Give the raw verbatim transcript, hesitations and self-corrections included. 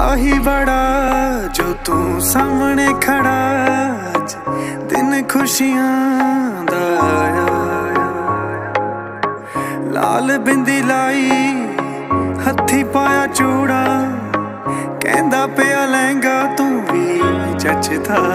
आही बड़ा जो तू सामने खड़ा, अज दिन खुशियां दा आया। लाल बिंदी लाई हथी पाया चूड़ा, कहंदा पिया लहंगा तू भी जचदा